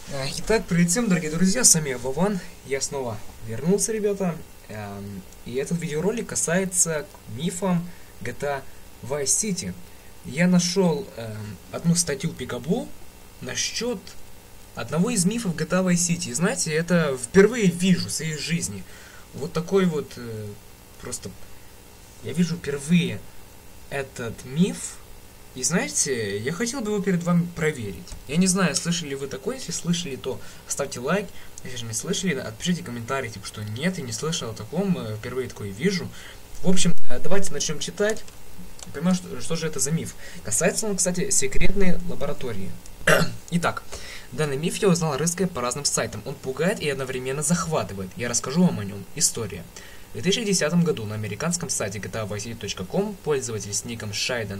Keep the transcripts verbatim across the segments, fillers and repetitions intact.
Итак, привет всем, дорогие друзья, с вами я, Вован. Я снова вернулся, ребята. Эм, И этот видеоролик касается мифам джи ти эй Vice City. Я нашел эм, одну статью Picaboo насчет одного из мифов джи ти эй Vice City. И знаете, это впервые вижу в своей жизни. Вот такой вот, э, просто, я вижу впервые этот миф. И знаете, я хотел бы его перед вами проверить. Я не знаю, слышали ли вы такое. Если слышали, то ставьте лайк. Если же не слышали, отпишите комментарий, типа, что нет, я не слышал о таком, впервые такое вижу. В общем, давайте начнем читать. Понимаю, что, что же это за миф. Касается он, кстати, секретной лаборатории. Итак, данный миф я узнал, рыская по разным сайтам. Он пугает и одновременно захватывает. Я расскажу вам о нем. История. В две тысячи десятом году на американском сайте джи ти эй вайс сити точка ком пользователь с ником Шайден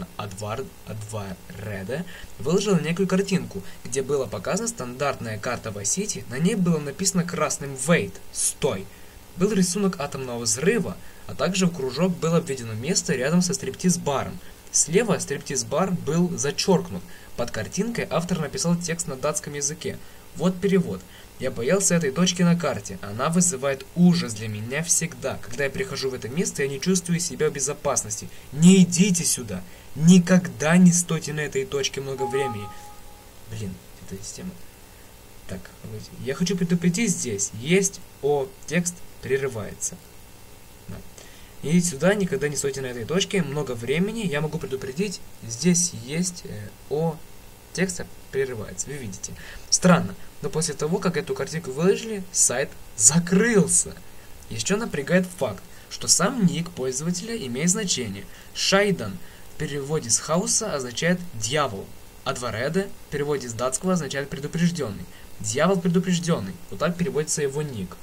Адвареде выложил некую картинку, где была показана стандартная карта Vice City, на ней было написано красным «Wait», «Стой». Был рисунок атомного взрыва, а также в кружок было обведено место рядом со стриптиз-баром. Слева стриптиз-бар был зачеркнут. Под картинкой автор написал текст на датском языке. Вот перевод. Я боялся этой точки на карте. Она вызывает ужас для меня всегда. Когда я прихожу в это место, я не чувствую себя в безопасности. Не идите сюда. Никогда не стойте на этой точке много времени. Блин, это система. Так, я хочу предупредить здесь. Есть О. Текст прерывается. Да. Идите сюда, никогда не стойте на этой точке много времени. Я могу предупредить. Здесь есть э, О. Текст прерывается. Вы видите. Странно. Но после того, как эту картинку выложили, сайт закрылся. Еще напрягает факт, что сам ник пользователя имеет значение. Шайдан в переводе с хауса означает «дьявол», а Двареде в переводе с датского означает «предупрежденный». «Дьявол предупрежденный». Вот так переводится его ник.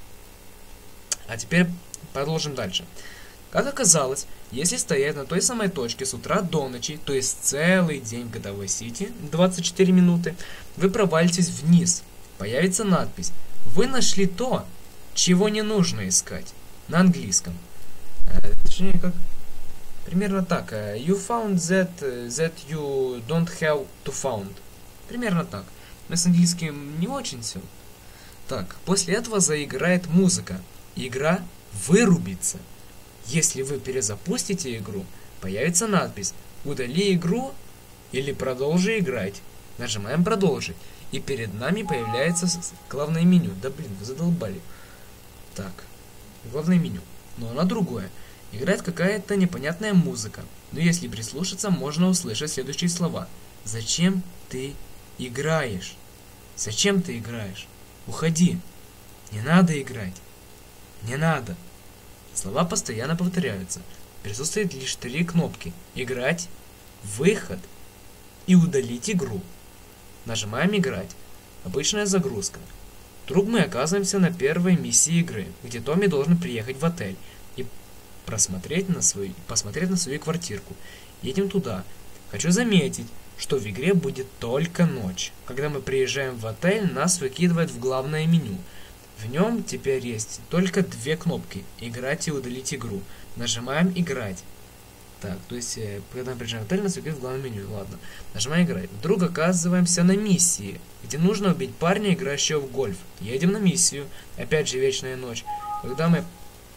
А теперь продолжим дальше. Как оказалось, если стоять на той самой точке с утра до ночи, то есть целый день в джи ти эй Vice City, двадцать четыре минуты, вы провалитесь вниз. Появится надпись «Вы нашли то, чего не нужно искать» на английском. Э, точнее, как... Примерно так. You found that, that you don't have to found. Примерно так. Но с английским не очень все. Так, после этого заиграет музыка. Игра вырубится. Если вы перезапустите игру, появится надпись «Удали игру» или «Продолжи играть». Нажимаем «Продолжить». И перед нами появляется главное меню. Да блин, вы задолбали. Так, главное меню. Но оно другое. Играет какая-то непонятная музыка. Но если прислушаться, можно услышать следующие слова. Зачем ты играешь? Зачем ты играешь? Уходи. Не надо играть. Не надо. Слова постоянно повторяются. Присутствует лишь три кнопки. Играть, выход и удалить игру. Нажимаем «Играть». Обычная загрузка. Вдруг мы оказываемся на первой миссии игры, где Томми должен приехать в отель и просмотреть на свою, посмотреть на свою квартирку. Едем туда. Хочу заметить, что в игре будет только ночь. Когда мы приезжаем в отель, нас выкидывает в главное меню. В нем теперь есть только две кнопки «Играть» и «Удалить игру». Нажимаем «Играть». Так, то есть, когда мы приезжаем в отель, нас выкидывает в главном меню. Ладно. Нажимаем «Играть». Вдруг оказываемся на миссии, где нужно убить парня, играющего в гольф. Едем на миссию. Опять же вечная ночь. Когда мы...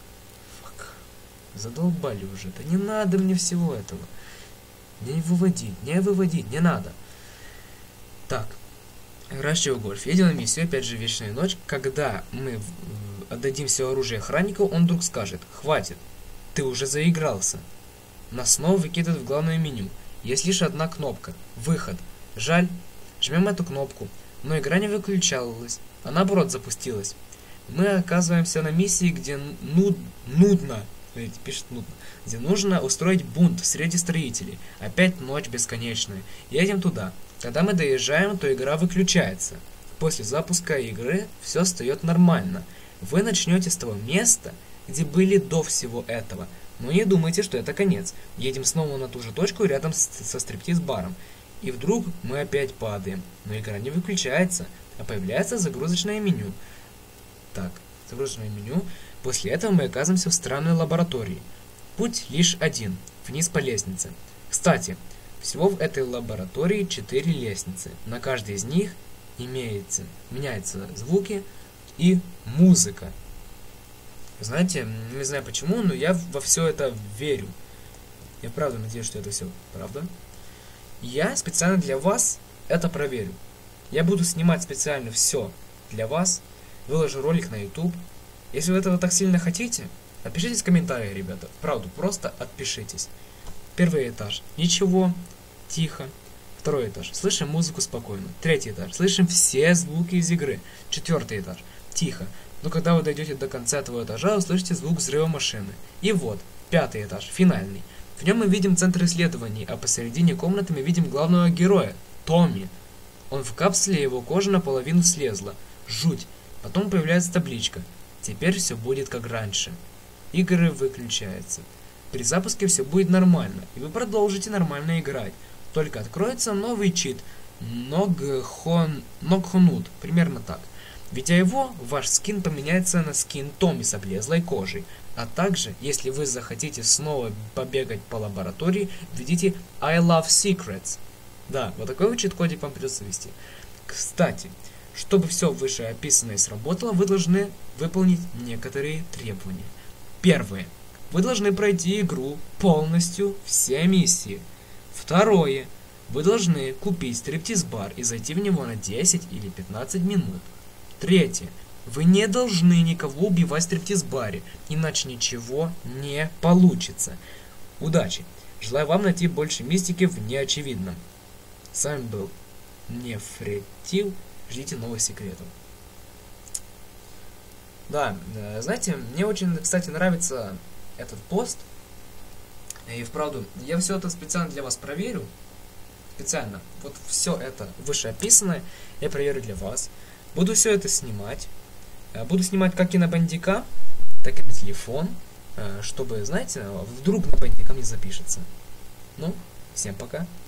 Фак. Задолбали уже. Да не надо мне всего этого. Не выводить, не выводить, не надо. Так. Играющего в гольф. Едем на миссию, опять же вечная ночь. Когда мы отдадим все оружие охраннику, он вдруг скажет: «Хватит, ты уже заигрался». Нас снова выкидывают в главное меню. Есть лишь одна кнопка – выход. Жаль. Жмем эту кнопку. Но игра не выключалась, а наоборот запустилась. Мы оказываемся на миссии, где нуд... нудно, смотрите, пишет нудно, где нужно устроить бунт среди строителей. Опять ночь бесконечная. Едем туда. Когда мы доезжаем, то игра выключается. После запуска игры все встает нормально. Вы начнете с того места, где были до всего этого. Но не думайте, что это конец. Едем снова на ту же точку рядом с, со стриптиз-баром. И вдруг мы опять падаем. Но игра не выключается, а появляется загрузочное меню. Так, загрузочное меню. После этого мы оказываемся в странной лаборатории. Путь лишь один. Вниз по лестнице. Кстати, всего в этой лаборатории четыре лестницы. На каждой из них имеется, меняются звуки и музыка. Знаете, не знаю почему, но я во все это верю. Я правда надеюсь, что это все правда. Я специально для вас это проверю. Я буду снимать специально все для вас. Выложу ролик на YouTube. Если вы этого так сильно хотите, отпишитесь в комментариях, ребята. Правда, просто отпишитесь. Первый этаж. Ничего. Тихо. Второй этаж. Слышим музыку спокойно. Третий этаж. Слышим все звуки из игры. Четвертый этаж. Тихо. Но когда вы дойдете до конца этого этажа, услышите звук взрыва машины. И вот, пятый этаж, финальный. В нем мы видим центр исследований, а посередине комнаты мы видим главного героя, Томми. Он в капсуле, его кожа наполовину слезла. Жуть. Потом появляется табличка. Теперь все будет как раньше. Игры выключаются. При запуске все будет нормально, и вы продолжите нормально играть. Только откроется новый чит Ногхон... Ногхонут, примерно так. Введя его, ваш скин поменяется на скин Томми с облезлой кожей. А также, если вы захотите снова побегать по лаборатории, введите I love secrets. Да, вот такой вот чит-кодик вам придется ввести. Кстати, чтобы все вышеописанное сработало, вы должны выполнить некоторые требования. Первое. Вы должны пройти игру полностью, все миссии. Второе. Вы должны купить стриптиз-бар и зайти в него на десять или пятнадцать минут. Третье. Вы не должны никого убивать в стриптиз-баре, иначе ничего не получится. Удачи! Желаю вам найти больше мистики в неочевидном. С вами был Нефритил. Ждите новых секретов. Да, знаете, мне очень, кстати, нравится этот пост. И вправду, я все это специально для вас проверю. Специально. Вот все это вышеописанное я проверю для вас. Буду все это снимать. Буду снимать как и на бандика, так и на телефон. Чтобы, знаете, вдруг на бандика не запишется. Ну, всем пока.